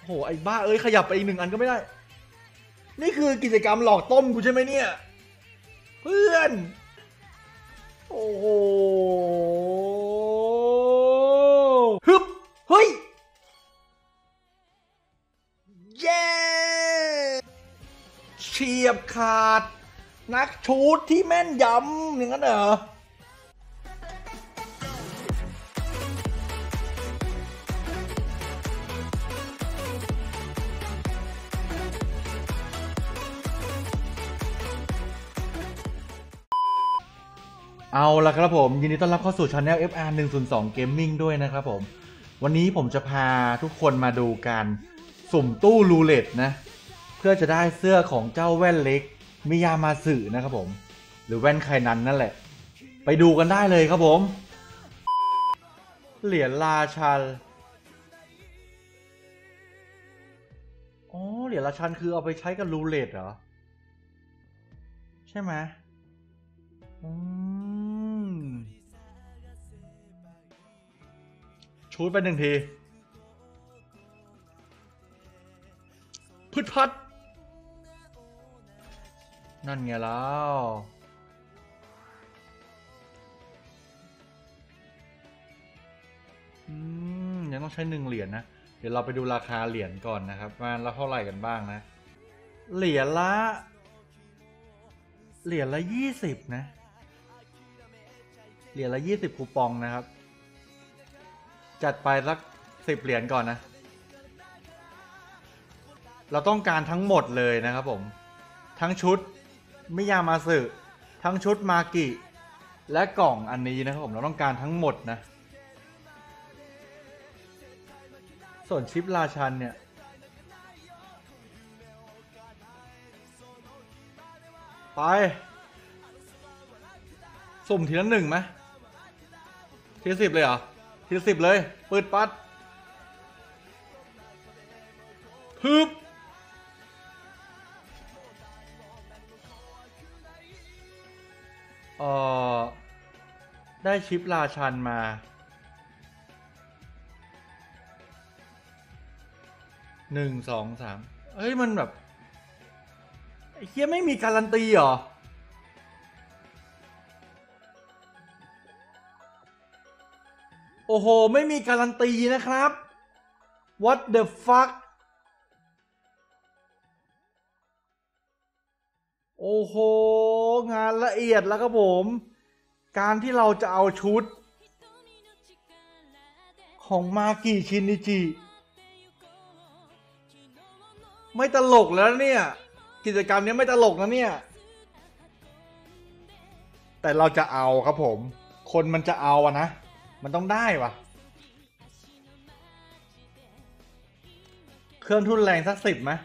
โหไอ้บ้าเอ้ยขยับไปอีก1 อันก็ไม่ได้นี่คือกิจกรรมหลอกต้มกูใช่ไหมเนี่ยเพื่อนโอ้โหฮึบเฮ้ยเย้เฉียบขาดนักชูตที่แม่นยำอย่างนั้นเหรอเอาละครับผมยินดีต้อนรับเข้าสู่ Channel FR 102 Gaming ด้วยนะครับผมวันนี้ผมจะพาทุกคนมาดูการสุ่มตู้รูเล็ตนะเพื่อจะได้เสื้อของเจ้าแว่นเล็กมิยามาสึนะครับผมหรือแว่นไคนันนั่นแหละไปดูกันได้เลยครับผมเหรียญราชันอ๋อเหรียญราชันคือเอาไปใช้กับรูเล็ตเหรอใช่ไหมชูดไป1 ทีพึดพัดนั่นไงแล้วยังต้องใช้1 เหรียญนะเดี๋ยวเราไปดูราคาเหรียญก่อนนะครับว่าเราเท่าไหร่กันบ้างนะเหรียญละ20นะเหรียญละ20คูปองนะครับจัดไปสัก10 เหรียญก่อนนะเราต้องการทั้งหมดเลยนะครับผมทั้งชุดมิยามาสึทั้งชุดมากิและกล่องอันนี้นะครับผมเราต้องการทั้งหมดนะส่วนชิปราชันเนี่ยไปสุ่มทีละ1ไหมทีละ10เลยเหรอทีละ10เลยปืดปัดฮึบได้ชิปราชันมา1 2 3เฮ้ยมันแบบไอ้เหี้ยไม่มีการันตีเหรอโอ้โหไม่มีการันตีนะครับ What the fuck โอ้โหงานละเอียดแล้วครับผมการที่เราจะเอาชุดของมากิชินิจิไม่ตลกแล้วเนี่ยกิจกรรมนี้ไม่ตลกนะเนี่ยแต่เราจะเอาครับผมคนมันจะเอาอะนะมันต้องได้วะเครื่องทุนแรงสัก10ไหม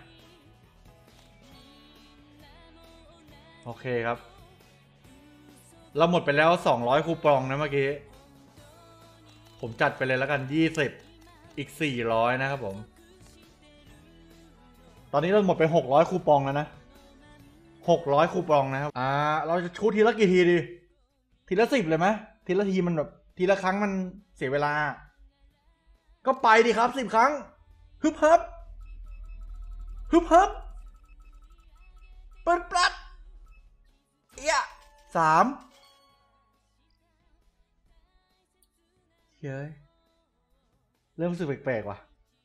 โอเคครับเราหมดไปแล้ว200คูปองนะเมื่อกี้ผมจัดไปเลยแล้วกัน20อีก400นะครับผมตอนนี้เราหมดไป600คูปองแล้วนะ600คูปองนะครับเราจะชูทีละกี่ทีดีทีละ10เลยไหมทีละทีมันแบบทีละครั้งมันเสียเวลาก็ไปดิครับ10 ครั้งฮึบฮับฮึบฮับเปิดปลัด3เฮ้ยเริ่มรู้สึกแปลกๆว่ะ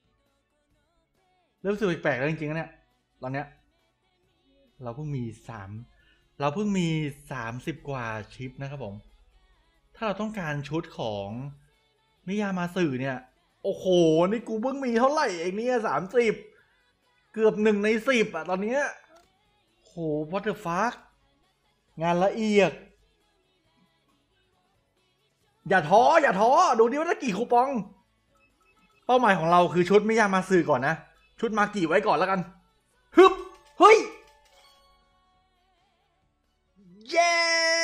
เริ่มรู้สึกแปลกๆแล้วจริงๆนะเนี่ยตอนเนี้ยเราเพิ่งมี30 กว่าชิปนะครับผมถ้าเราต้องการชุดของมิยามาสึเนี่ยโอ้โหนี่กูเพิ่งมีเท่าไหร่เองเนี่ย30เกือบ1 ใน 10อ่ะตอนเนี้ยโห what the fuck งานละเอียดอย่าท้อดูดิว่าได้กี่คูปองเป้าหมายของเราคือชุดมิยามาสึก่อนนะชุดมากิไว้ก่อนแล้วกันฮึบเฮ้ยเย้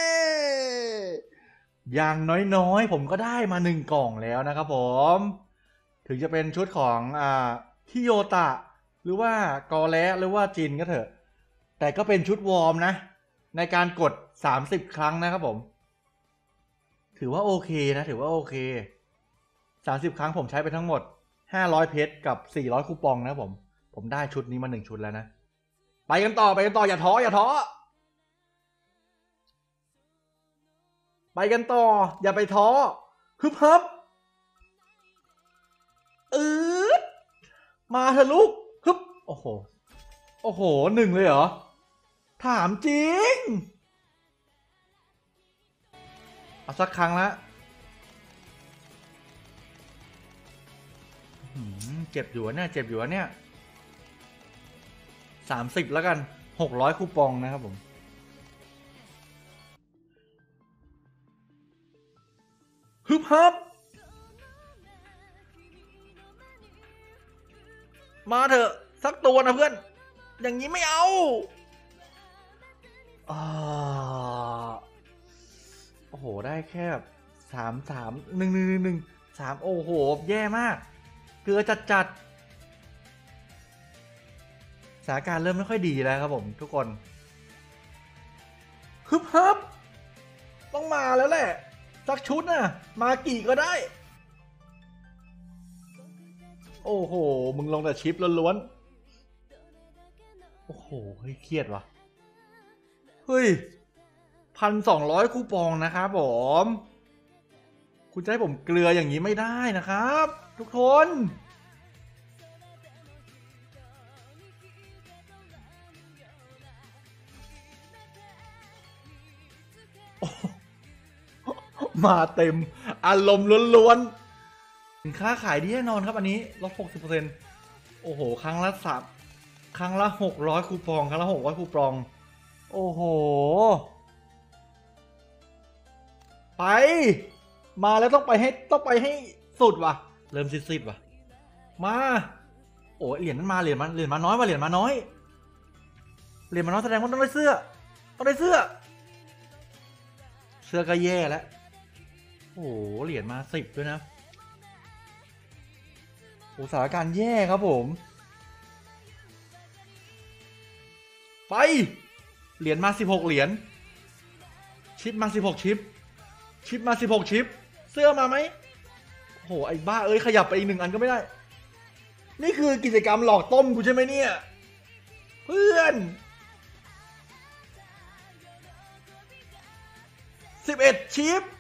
อย่างน้อยๆผมก็ได้มา1 กล่องแล้วนะครับผมถึงจะเป็นชุดของฮิโยตะหรือว่ากอแล้หรือว่าจินก็เถอะแต่ก็เป็นชุดวอร์มนะในการกด30 ครั้งนะครับผมถือว่าโอเคนะถือว่าโอเค30 ครั้งผมใช้ไปทั้งหมด 500เพชรกับ400คูปองนะครับผมได้ชุดนี้มา1ชุดแล้วนะไปกันต่ออย่าท้อไปกันต่ออย่าไปท้อฮึบฮับมาเถอะลูกฮึบโอ้โห1เลยเหรอถามจริงเอาสักครั้งละเจ็บอยู่เนี่ย30แล้วกัน600คูปองนะครับผมฮึบฮับมาเถอะสักตัวนะเพื่อนอย่างนี้ไม่เอาโอ้โหได้แค่แบบ1 โอ้โหแย่มากเกลือจัดสถานการณ์เริ่มไม่ค่อยดีแล้วครับผมทุกคนฮึบฮับต้องมาแล้วแหละสักชุดน่ะมากี่ก็ได้โอ้โหมึงลงแต่ชิปล้วนๆโอ้โหเฮ้ยเครียดวะเฮ้ย1,200คูปองนะครับผมคุณจะให้ผมเกลืออย่างนี้ไม่ได้นะครับทุกคนมาเต็มอารมณ์ล้วนๆสินค้าขายดีแน่นอนครับอันนี้ลด 60% โอ้โหครั้งละ600คูปองครั้งละ600คูปองโอ้โหไปมาแล้วต้องไปให้สุดว่ะเริ่มซิดๆว่ะมาโอ้เหรียญนั้นมาเหรียญมาน้อยเหรียญมาน้อยแสดงว่าต้องได้เสื้อก็แย่แล้วโอ้โหเหรียญมา10ด้วยนะอุตสาหการแย่ครับผมไปเหรียญมา16เหรียญชิปมา16ชิปมา16ชิปเสื้อมาไหมโอ้โหไอ้บ้าเอ้ยขยับไปอีก1อันก็ไม่ได้นี่คือกิจกรรมหลอกต้มกูใช่ไหมเนี่ยเพื่อน11ชิป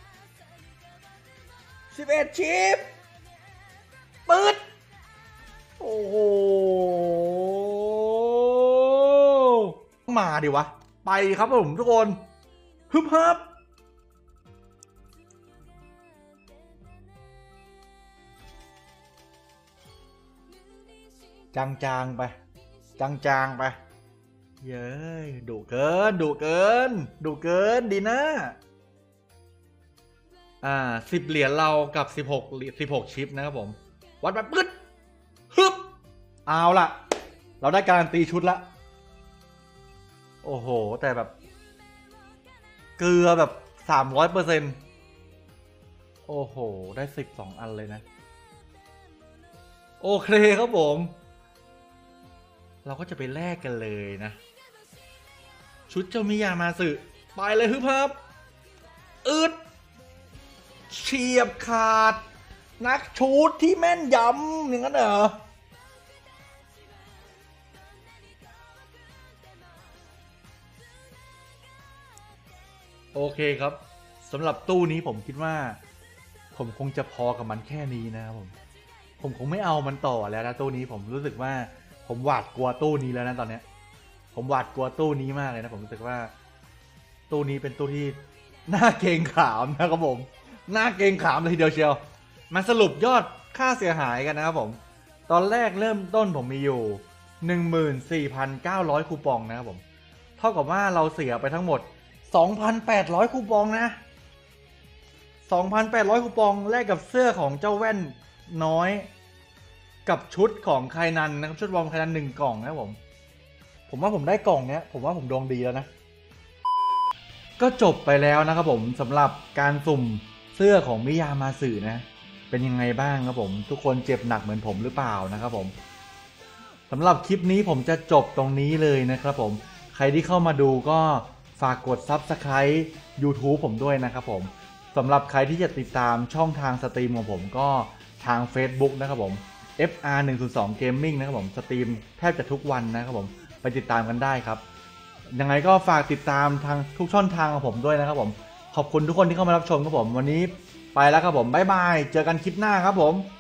ปืดโอ้โหมาดิวะไปครับผมทุกคนฮึบฮับจางๆไปเย้ยดุเกินดีนะ10เหรียญเรากับ16ชิปนะครับผมวัดแบบปึ๊ดฮึบเอาล่ะเราได้การันตีชุดละโอ้โหแต่แบบเกลือแบบ300%โอ้โหได้12อันเลยนะโอเคครับผมเราก็จะไปแลกกันเลยนะชุดเจ้ามิยามาสึไปเลยฮึบฮับเฉียบขาดนักชูตที่แม่นยำอย่างนั้นเหรอโอเคครับสำหรับตู้นี้ผมคิดว่าผมคงจะพอกับมันแค่นี้นะครับผมคงไม่เอามันต่อแล้วนะตู้นี้ผมรู้สึกว่าผมหวาดกลัวตู้นี้แล้วนะตอนเนี้ยผมหวาดกลัวตู้นี้มากเลยนะผมรู้สึกว่าตู้นี้เป็นตู้ที่น่าเกรงขามนะครับผมน่าเกรงขามเลยทีเดียวเชียวมาสรุปยอดค่าเสียหายกันนะครับผมตอนแรกเริ่มต้นผมมีอยู่ 14,900 คูปองนะครับผมเท่ากับว่าเราเสียไปทั้งหมด 2,800 คูปองนะ 2,800 คูปองแลกกับเสื้อของเจ้าแว่นน้อยกับชุดของไคนันนะครับชุดวอร์มไคนัน1กล่องนะครับผมว่าผมได้กล่องเนี้ยผมว่าผมดวงดีแล้วนะก็จบไปแล้วนะครับผมสำหรับการสุ่มเสื้อของมิยามาสึนะเป็นยังไงบ้างครับผมทุกคนเจ็บหนักเหมือนผมหรือเปล่านะครับผมสำหรับคลิปนี้ผมจะจบตรงนี้เลยนะครับผมใครที่เข้ามาดูก็ฝากกด Subscribe YouTube ผมด้วยนะครับผมสำหรับใครที่จะติดตามช่องทางสตรีมของผมก็ทาง Facebook นะครับผม FR 102 Gaming นะครับผมสตรีมแทบจะทุกวันนะครับผมไปติดตามกันได้ครับยังไงก็ฝากติดตามทางทุกช่องทางของผมด้วยนะครับผมขอบคุณทุกคนที่เข้ามารับชมครับผมวันนี้ไปแล้วครับผมบ๊ายบายเจอกันคลิปหน้าครับผม